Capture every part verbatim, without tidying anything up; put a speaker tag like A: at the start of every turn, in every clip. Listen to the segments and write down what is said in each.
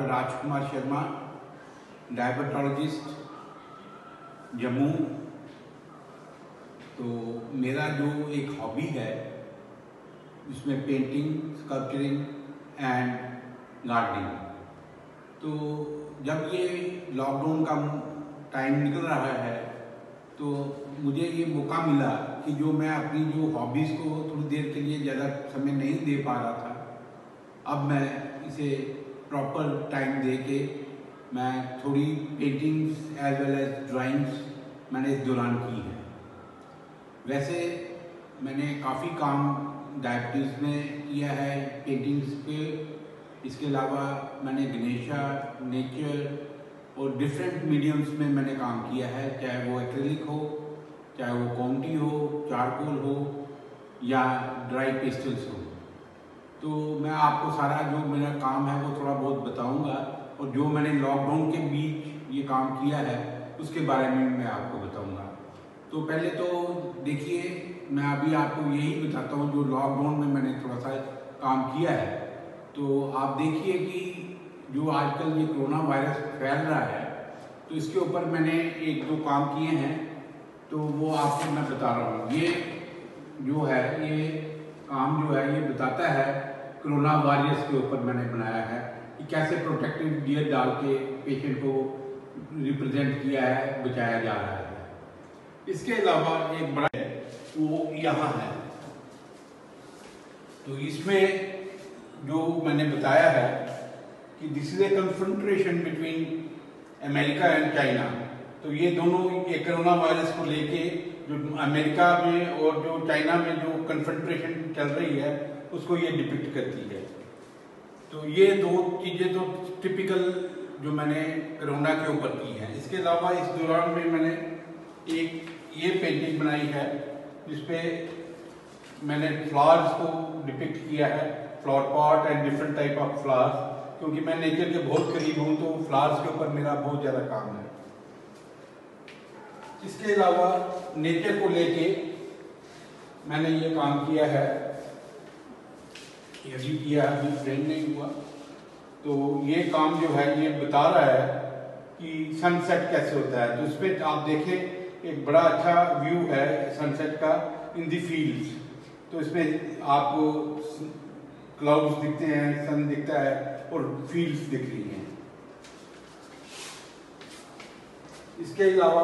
A: Rajkumar Sharma, diabetologist, Jammu. तो मेरा जो एक हॉबी है उसमें पेंटिंग, स्कल्पचरिंग एंड गार्डनिंग। तो जब ये लॉकडाउन का टाइम निकल रहा है तो मुझे ये मौका मिला कि जो मैं अपनी जो हॉबीज़ को थोड़ी देर के लिए ज़्यादा समय नहीं दे पा रहा था, अब मैं इसे प्रॉपर टाइम दे के मैं थोड़ी paintings as well as drawings मैंने इस दौरान की है। वैसे मैंने काफ़ी काम डायबिटीज़ में किया है पेंटिंग्स पे। इसके अलावा मैंने गणेशा, नेचर और डिफरेंट मीडियम्स में मैंने काम किया है, चाहे वो एक्रेलिक हो, चाहे वो कॉम्टी हो, चारकोल हो या ड्राई पेस्टल्स हो। तो मैं आपको सारा जो मेरा काम है वो थोड़ा बहुत बताऊंगा, और जो मैंने लॉकडाउन के बीच ये काम किया है उसके बारे में मैं आपको बताऊंगा। तो पहले तो देखिए, मैं अभी आपको यही बताता हूँ जो लॉकडाउन में मैंने थोड़ा सा काम किया है। तो आप देखिए कि जो आजकल ये कोरोना वायरस फैल रहा है, तो इसके ऊपर मैंने एक दो काम किए हैं, तो वो आपको मैं बता रहा हूँ। ये जो है ये काम जो है ये बताता है कोरोना वायरस के ऊपर मैंने बनाया है कि कैसे प्रोटेक्टिव गियर डाल के पेशेंट को रिप्रेजेंट किया है, बचाया जा रहा है। इसके अलावा एक बड़ा है वो यहाँ है, तो इसमें जो मैंने बताया है कि this is a confrontation between America and China. तो ये दोनों ये कोरोना वायरस को लेके जो अमेरिका में और जो चाइना में जो कन्फ्रंट्रेशन चल रही है उसको ये डिपिक्ट करती है। तो ये दो चीज़ें तो टिपिकल जो मैंने कोरोना के ऊपर की है। इसके अलावा इस दौरान में मैंने एक ये पेंटिंग बनाई है जिसपे मैंने फ्लावर्स को डिपिक्ट किया है, flower pot and different type of flowers, क्योंकि मैं नेचर के बहुत करीब हूँ तो फ्लावर्स के ऊपर मेरा बहुत ज़्यादा काम है। इसके अलावा नेचर को लेके मैंने ये काम किया है, ये भी किया है, अभी फ्रेम नहीं हुआ। तो ये काम जो है ये बता रहा है कि सनसेट कैसे होता है। तो इसमें आप देखें एक बड़ा अच्छा व्यू है सनसेट का इन दी फील्ड्स। तो इसमें आपको क्लाउड्स दिखते हैं, सन दिखता है और फील्ड्स दिख रही हैं। इसके अलावा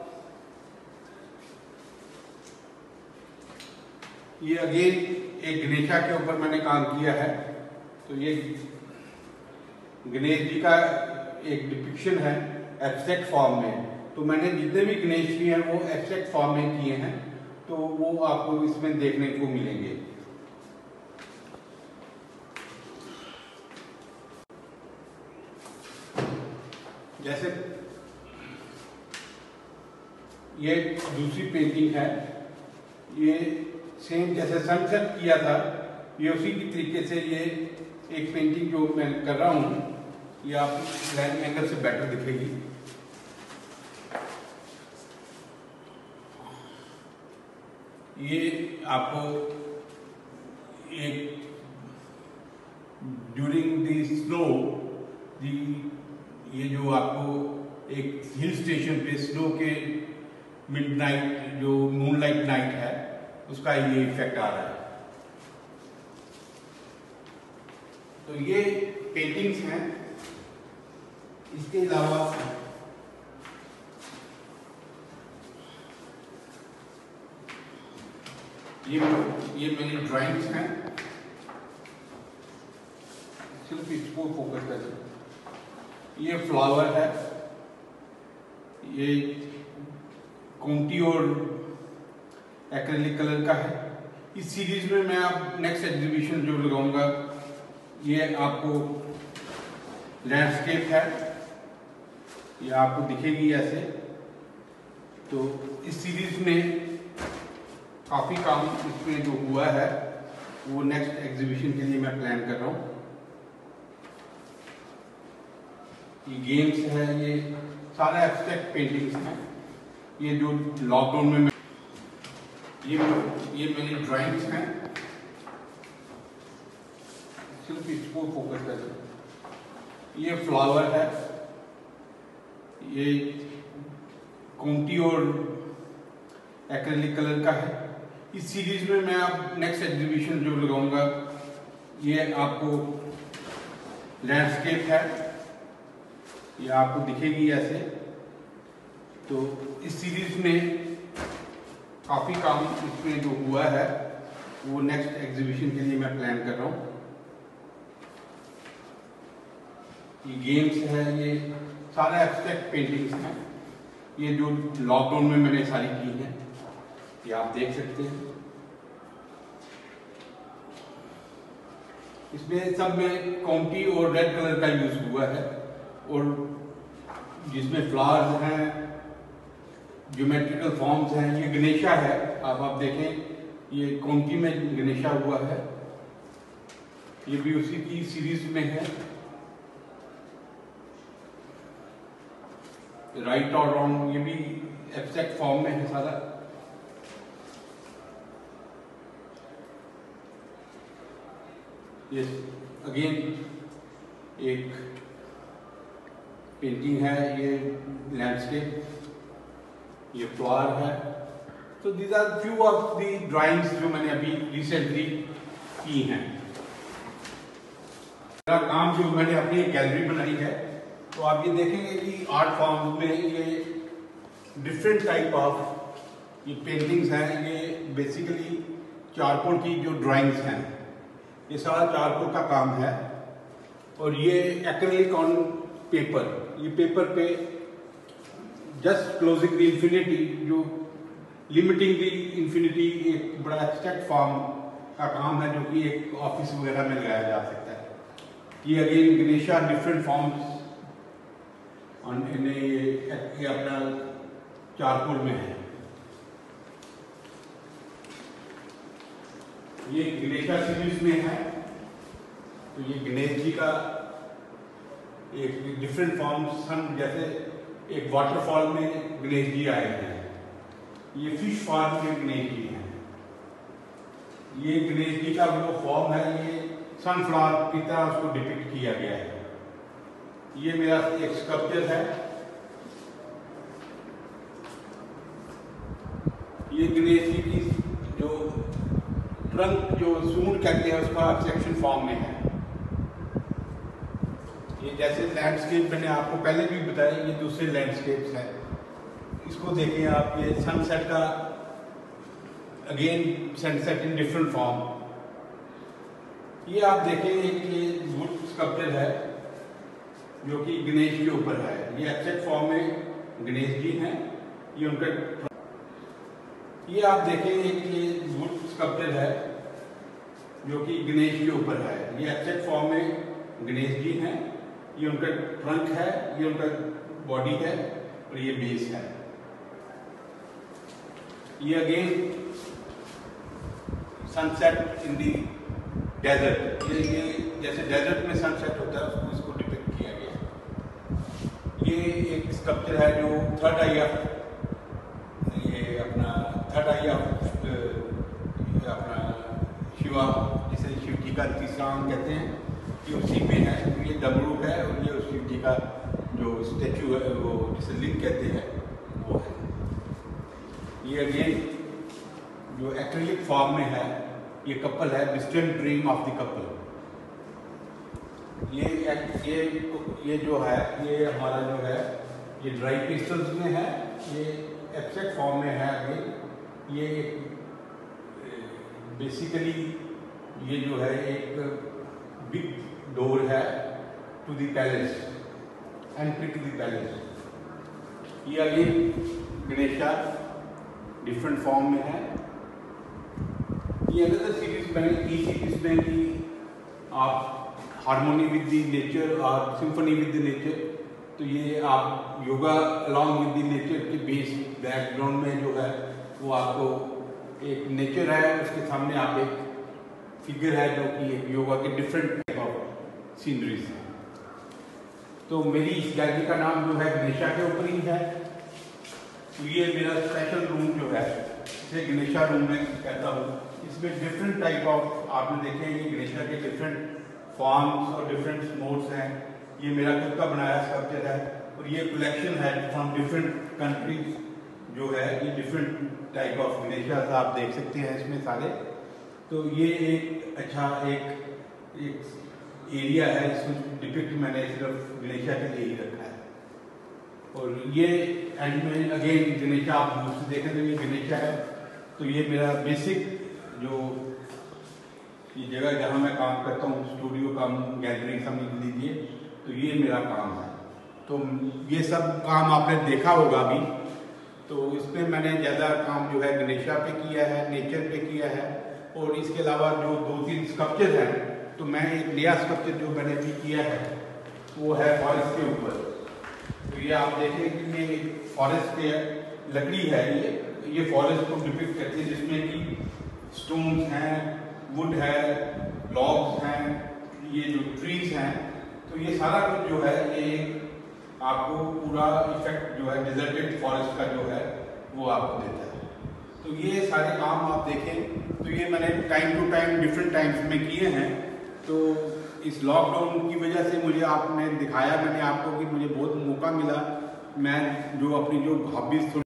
A: ये अगेन एक गणेशा के ऊपर मैंने काम किया है। तो ये गणेश जी का एक डिपिक्शन है एब्स्ट्रैक्ट फॉर्म में। तो मैंने जितने भी गणेश जी हैं वो एब्स्ट्रैक्ट फॉर्म में किए हैं, तो वो आपको इसमें देखने को मिलेंगे। जैसे ये दूसरी पेंटिंग है, ये सेम जैसे सनसेट किया था ये उसी की तरीके से ये एक पेंटिंग जो मैं कर रहा हूँ ये आप लैंड एंगल से बेटर दिखेगी। ये आपको एक ड्यूरिंग द स्नो दी ये जो आपको एक हिल स्टेशन पे स्नो के मिडनाइट जो मूनलाइट नाइट है उसका ये इफेक्ट आ रहा है। तो ये पेंटिंग्स हैं। इसके अलावा ये ये मेरी ड्राइंग्स हैं, सिर्फ इसको फोकस करें। ये फ्लावर है, ये कॉम्टी और एक्रेलिक कलर का है। इस सीरीज में मैं आप नेक्स्ट एग्जीबिशन जो लगाऊंगा ये आपको लैंडस्केप है, ये आपको दिखेगी ऐसे। तो इस सीरीज में काफ़ी काम इसमें जो हुआ है वो नेक्स्ट एग्जीबिशन के लिए मैं प्लान कर रहा हूँ। ये गेम्स है, ये सारे एब्स्ट्रैक्ट पेंटिंग्स हैं। ये जो लॉकडाउन में मैं ये ये मेरी ड्राइंग्स हैं, सिर्फ इसको फोकस करें। ये फ्लावर है, ये कोंटी और एक्रेलिक कलर का है। इस सीरीज में मैं आप नेक्स्ट एग्जीबिशन जो लगाऊंगा ये आपको लैंडस्केप है, ये आपको दिखेगी ऐसे। तो इस सीरीज में काफ़ी काम इसमें जो हुआ है वो नेक्स्ट एग्जीबिशन के लिए मैं प्लान कर रहा हूँ। ये गेम्स है, ये सारे एब्स्ट्रैक्ट पेंटिंग्स हैं, ये जो लॉकडाउन में मैंने सारी की हैं, ये आप देख सकते हैं। इसमें सब में काउंटी और रेड कलर का यूज हुआ है, और जिसमें फ्लावर्स हैं, ज्योमेट्रिकल फॉर्म्स हैं। ये गणेशा है, आप आप देखें ये काउंटी में गणेशा हुआ है, ये भी उसी की सीरीज में है। राइट और रॉन्ग ये भी एब्स्ट्रैक्ट फॉर्म में है सारा। ये अगेन एक पेंटिंग है, ये लैंडस्केप, ये फ्लावर है। तो these are few of the drawings जो मैंने अभी रिसेंटली की हैं। मेरा काम जो मैंने अपनी गैलरी बनाई है, तो आप ये देखेंगे कि आर्ट फॉर्म में ये डिफरेंट टाइप ऑफ ये पेंटिंग्स हैं। ये बेसिकली चारकोल की जो ड्राइंग्स हैं, ये सारा चारकोल का काम है। और ये एक्रेलिक ऑन पेपर, ये पेपर पे जस्ट क्लोजिंग द इंफिनिटी, जो लिमिटिंग द इंफिनिटी, एक बड़ा एब्स्ट्रैक्ट फॉर्म का काम है जो कि एक ऑफिस वगैरह में लगाया जा सकता है। ये अगेन गणेशा डिफरेंट फॉर्म्स ये अपना चारकोल में है। ये गणेशा सीरीज में है, तो ये गणेश जी का एक डिफरेंट फॉर्म्स, हम जैसे एक वाटरफॉल में गणेश जी आए हैं, ये फिश फार्म में गणेश जी हैं। ये गणेश जी का वो फॉर्म है, ये सनफ्लावर की तरह उसको डिपिक्ट किया गया है। ये मेरा एक स्कल्पचर है, ये गणेश जी की जो ट्रंक जो सूंड कहते हैं उसका सेक्शन फॉर्म में है। ये जैसे लैंडस्केप मैंने आपको पहले भी बताया, ये दूसरे लैंडस्केप्स हैं। इसको देखें आप, ये सनसेट का again sunset in different form. ये आप देखें कि ये वुड स्कल्पचर है जो कि गणेश के ऊपर है। ये एब्स्ट्रैक्ट फॉर्म में गणेश जी हैं, ये उनका। ये आप देखें कि ये वुड स्कल्पचर है जो कि गणेश के ऊपर है। ये एब्स्ट्रैक्ट फॉर्म में गणेश जी हैं, ये उनका ट्रंक है, ये उनका बॉडी है, और ये बेस है। ये again sunset in the desert, ये ये जैसे डेजर्ट में सनसेट होता है उसको इसको डिपिक्ट किया गया। ये एक स्कल्पचर है जो थर्ड आई ऑफ, ये अपना थर्ड आई ऑफ अपना शिवा, जिसे शिव जी का तीसरा अंग कहते हैं, ये उसी में है। ये डमरू है और ये शिव जी का जो स्टैचू है वो जिसे लिंग कहते हैं वो है। ये अगेन जो एक्रेलिक फॉर्म में है, ये कपल है, distant dream of the couple. ये ये ये जो है ये हमारा जो है ये ड्राई पेस्टल्स में है, ये एब्स्ट्रैक्ट फॉर्म में है। अगेन ये बेसिकली ये जो है एक बिग डोर है to the palace, entry to the palace. ये अगेन गणेशा डिफरेंट फॉर्म में है। ये अनदर सीरीज मैंने की थी जिसमें कि आप हार्मोनी विद द नेचर और सिम्फनी विद द नेचर, तो ये आप yoga along with the nature के बेस बैकग्राउंड में जो है वो आपको एक नेचर है, उसके सामने आप एक फिगर है जो कि एक योगा के डिफरेंट टाइप ऑफ सीनरीज है। तो मेरी इस गैलरी का नाम जो है गणेशा के ऊपर ही है। तो ये मेरा स्पेशल रूम जो है इसे गणेशा रूम में कहता हूँ। इसमें डिफरेंट टाइप ऑफ आपने देखे ये गणेशा के डिफरेंट फॉर्म्स और डिफरेंट मोड्स हैं। ये मेरा खुद का बनाया स्कल्पचर है और ये कलेक्शन है फ्रॉम डिफरेंट कंट्रीज जो है, ये डिफरेंट टाइप ऑफ गणेशास आप देख सकते हैं इसमें सारे। तो ये एक अच्छा एक एक एरिया है, इसमें डिपिक्ट मैंने सिर्फ गणेशा के लिए ही रखा है। और ये एंड में अगेन गणेशा आप दूर से देखें तो ये गणेशा है। तो ये मेरा बेसिक जो ये जगह जहाँ मैं काम करता हूँ, स्टूडियो काम, गैलरी समझ लीजिए, तो ये मेरा काम है। तो ये सब काम आपने देखा होगा अभी। तो इसमें मैंने ज़्यादा काम जो है गणेशा पे किया है, नेचर पे किया है, और इसके अलावा जो दो तीन स्कल्पचर हैं, तो मैं एक नया स्कल्पचर जो मैंने भी किया है वो है फॉरेस्ट के ऊपर। तो ये आप देखें कि ये फॉरेस्ट के लकड़ी है, ये ये फॉरेस्ट को डिपिक्ट करती है, जिसमें कि स्टोन्स हैं, वुड है, लॉग्स हैं, ये जो ट्रीज हैं। तो ये सारा कुछ जो है ये आपको पूरा इफेक्ट जो है डिजर्टेड फॉरेस्ट का जो है वो आपको देता है। तो ये सारे काम आप देखें तो ये मैंने time to time different times में किए हैं। तो इस लॉकडाउन की वजह से मुझे आपने दिखाया मैंने आपको कि मुझे बहुत मौका मिला, मैं जो अपनी जो हॉबीज